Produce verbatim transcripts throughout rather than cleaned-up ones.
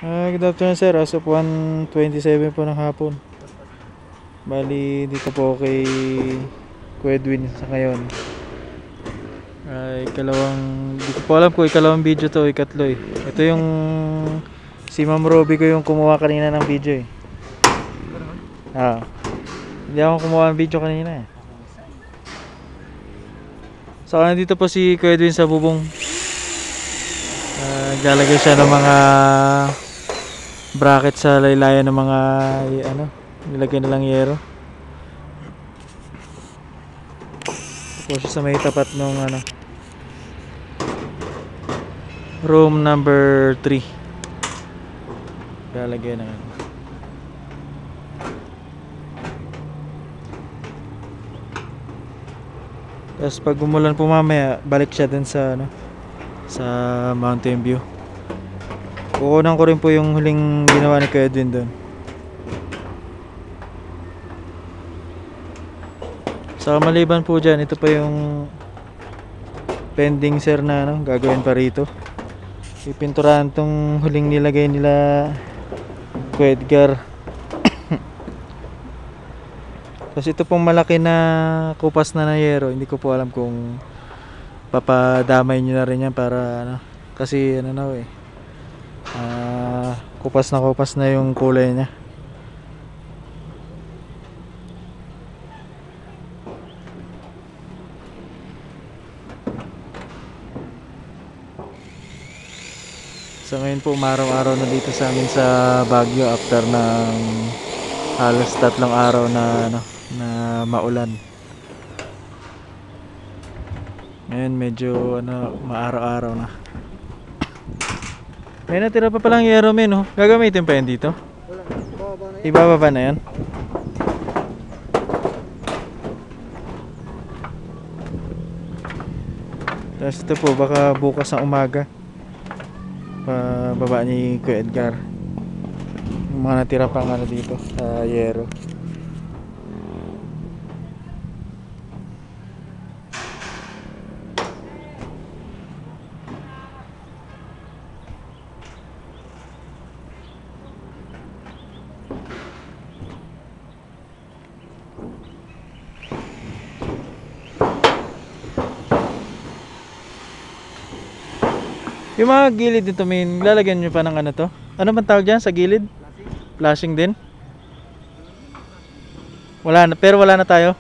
Ah, good afternoon sir, as of one twenty-seven po ng hapon. Bali, dito po kay Kuya Edwin sa ngayon. Ay, ikalawang, di ko po alam kung ikalawang video to o ikatlo eh. Ito yung si Ma'am Roby ko yung kumuha kanina ng video eh. Ah, hindi ako kumuha ng video kanina eh. So, nandito po si Kuya Edwin sa bubong. Ah, naglalagay siya ng mga bracket sa laylayan ng mga ano, nilagay na lang yero. Po siya sa may tapat ng ano, room number three. Lalagay na ano. Tapos pag umulan po mamaya, balik siya dun sa ano, sa Mountain View. Kukunan ko rin po yung huling ginawa ni Kuya Edwin dun. So maliban po dyan, ito pa yung pending sir na ano, gagawin pa rito. Ipinturahan tong huling nilagay nila Kuya Edgar. Tapos ito pong malaki na kupas na na yero, hindi ko po alam kung papadamay nyo na rin yan para ano, kasi ano na eh, uh, kupas na kupas na yung kulay niya. So ngayon po umaraw-araw na dito sa amin sa Baguio after ng halos tatlong araw na ano, na maulan. Ngayon medyo ano, maaraw-araw na. May natira pa palang yero men, oh. Gagamitin pa yan dito? Wala, bababa na yan. Ibababa na yan? Tapos ito po, baka bukas ng umaga pababa ni Kuya Edgar yung mga natira pang ano dito sa yero. Yung mga gilid nito, min, lalagyan nyo pa ng ano to? Ano bang tawag dyan sa gilid? Flashing din? Wala na, pero wala na tayo.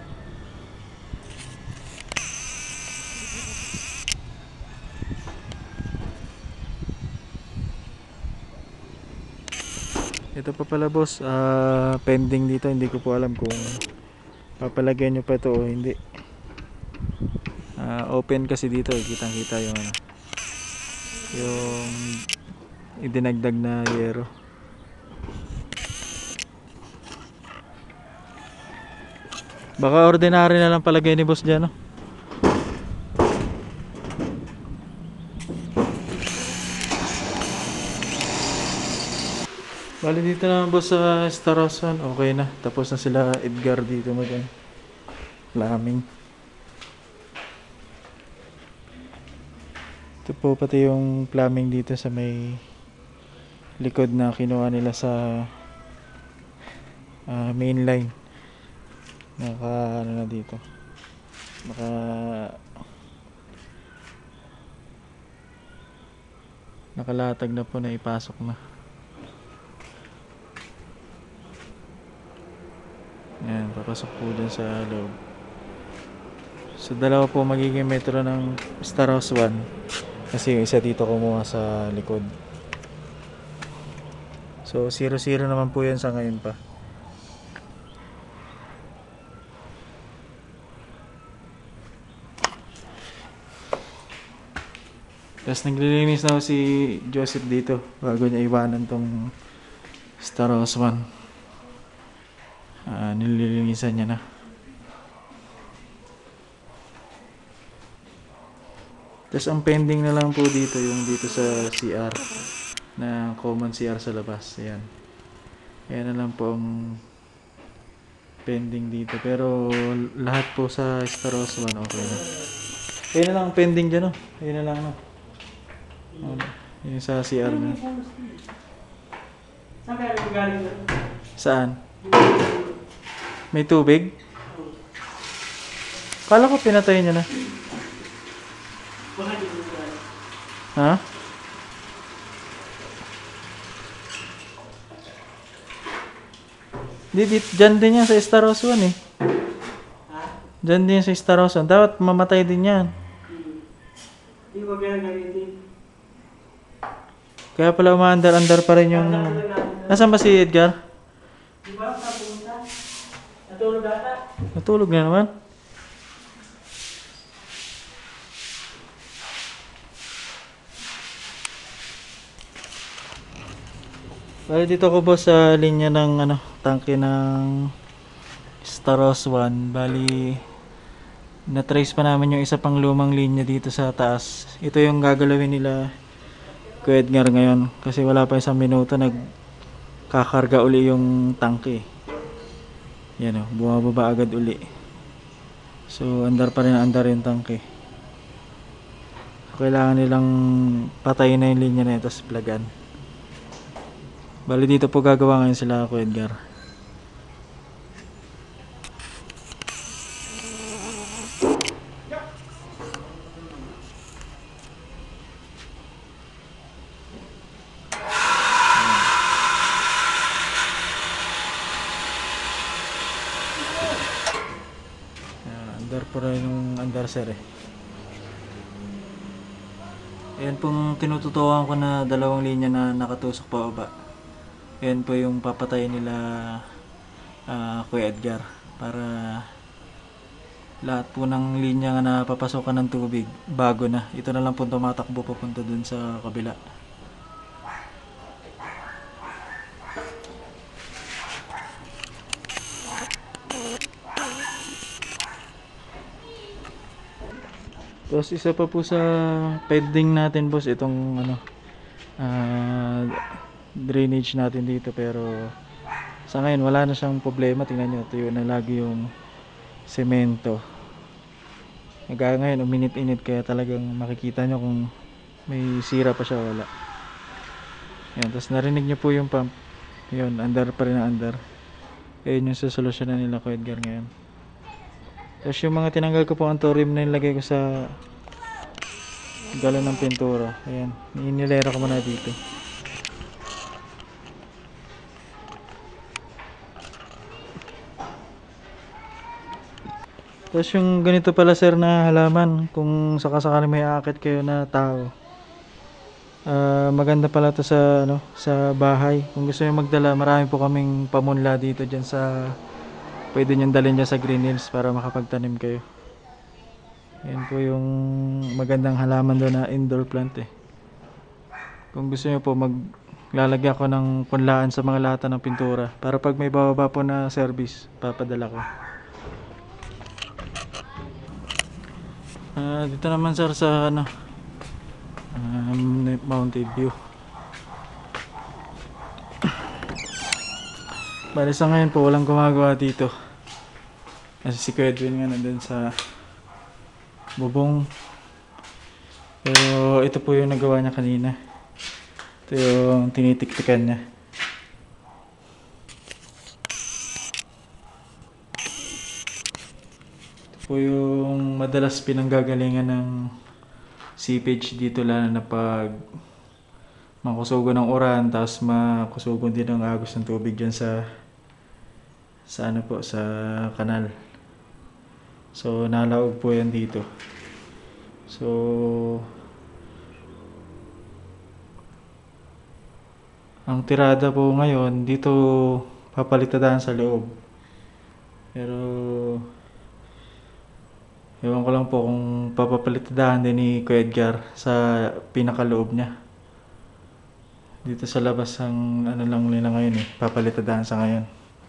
Ito pa pala boss, uh, pending dito, hindi ko po alam kung papalagyan nyo pa ito o hindi. Uh, open kasi dito, kitang kita yung ano, yung idinagdag na yero. Baka ordinary na lang palagay ni boss dyan, no? Bali dito na boss sa Starosan, okay na. Tapos na sila Edgar dito mo dyan. Laming. Ito po pati yung plumbing dito sa may likod na kinuha nila sa uh, main line. Naka ano na dito. Naka nakalatag na po na ipasok na. Ayan, papasok po dyan sa loob. So dalawa po magiging metro ng Star House one. Kasi yung isa dito kumuha sa likod. So zero zero naman po yan sa ngayon pa. Tapos naglilinis na si Joseph dito bago niya iwanan tong Star House one. Uh, nililinisan niya na. Tapos ang pending na lang po dito yung dito sa C R na common C R sa labas. Ayan. Ayan na lang po ang pending dito. Pero lahat po sa Star House one okay na. Ayan na lang ang pending dyan, no? Ayan na lang, no? Um, yung sa C R na. Saan kaya nagagaling doon? Saan? May tubig? Kala ko pinatay niya na. Baka dito nagagaling. Ha? Di, di, dyan din yan sa Star House one eh. Ha? Dyan din sa Star House one. Dapat mamatay din yan. Hmm. Hindi ko kaya gamitin. Kaya pala umaandar-andar pa rin yung... Nasaan ba si Edgar? Di ba? Kapunta? Natulog ata? Natulog na naman. Bali dito ko boss sa linya ng ano, tangke ng Staros one. Bali na-trace pa namin yung isa pang lumang linya dito sa taas. Ito yung gagalawin nila Kuya Edgar ngayon kasi wala pa isang minuto nagkakarga uli yung tangke. Yan o, bumababa agad uli. So andar pa rin andar yung tangke. Kailangan nilang patayin na yung linya na ito tapos plagan. Bali dito po gagawa ngayon sila Kuya Edgar. Andar po rin yung andar sir eh. Ayan pong tinututukan ko na dalawang linya na nakatusok pa baba. Ayan po yung papatayin nila uh, Kuya Edgar para lahat po ng linya na papasokan ng tubig bago na. Ito na lang po tumatakbo papunta dun sa kabila. Tapos isa pa po sa pending natin boss itong ano uh, drainage natin dito pero sa ngayon wala na siyang problema. Tingnan nyo, tuyo na lagi yung semento. Kaya ngayon uminit-init kaya talagang makikita nyo kung may sira pa siya wala. Yan, tapos narinig nyo po yung pump. Yun, andar pa rin ang andar. Ayun yung sasolusyonan nila Kuya Edgar ngayon. Tapos yung mga tinanggal ko po ang torim na nilagay ko sa galon ng pintura. Ayan, inilera ko muna dito. Tapos yung ganito pala sir na halaman, kung sakasakali may aakit kayo na tao. Uh, maganda pala to sa ano, sa bahay. Kung gusto niyo magdala, marami po kaming pamunla dito diyan sa pwede nyo dalhin dyan sa Green Hills para makapagtanim kayo. Yan po yung magandang halaman doon na indoor plant eh. Kung gusto nyo po maglalagyan ko ng punlaan sa mga lata ng pintura para pag may bababa po na service papadala ko. Uh, dito naman sir sa ano um, Mountain View. Bali sa ngayon po walang gumagawa dito kasi si Kuya Edwin nga nandun sa bubong, pero ito po yung nagawa niya kanina. Ito yung tinitiktikan niya. Ito po yung madalas pinanggagalingan ng seepage dito, lalo na pag makusugo ng uran tapos makusugo din ng agos ng tubig dyan sa sa ano po, sa kanal. So nalaog po yan dito. So ang tirada po ngayon dito papalitadaan sa loob, pero ewan ko lang po kung papapalitadaan din ni Kuya Edgar sa pinakaloob niya. Dito sa labas ang ano lang nila ngayon eh, papalitadaan sa ngayon.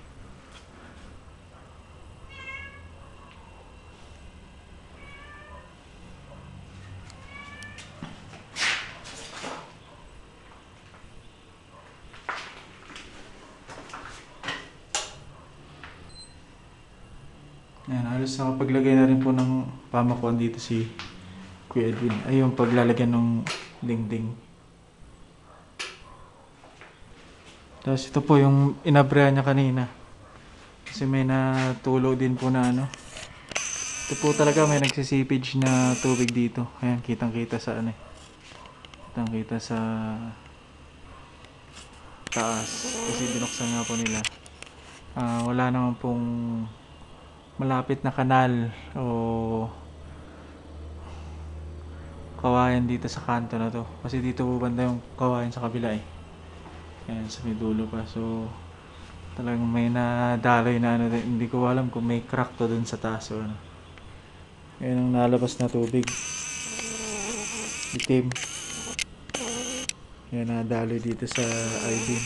Ayan, halos nakapaglagay na rin po ng pamakuan dito si Kuya Edwin. Ay, yung paglalagyan ng dingding. Tapos ito po yung inabrehan niya kanina. Kasi may natulo din po na ano. Ito po talaga may nagsisipage na tubig dito. Ayan, kitang-kita sa ano eh. Kitang-kita sa taas. Kasi binuksan nga po nila. Ah, wala naman pong malapit na kanal o kawayan dito sa kanto na to. Kasi dito po banda yung kawayan sa kabila eh. Ayan, sa may dulo pa. So, talagang may nadaloy na ano. Hindi ko alam kung may crack to dun sa taas o ano. Ayan ang nalabas na tubig. Itim. Ayan, nadaloy dito sa I-beam.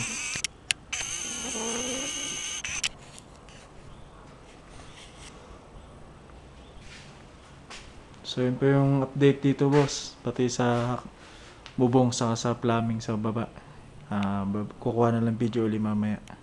So, yun po yung update dito, boss. Pati sa bubong, saka sa plumbing sa baba. Ah, bab- kukuha na lang video ulit mamaya.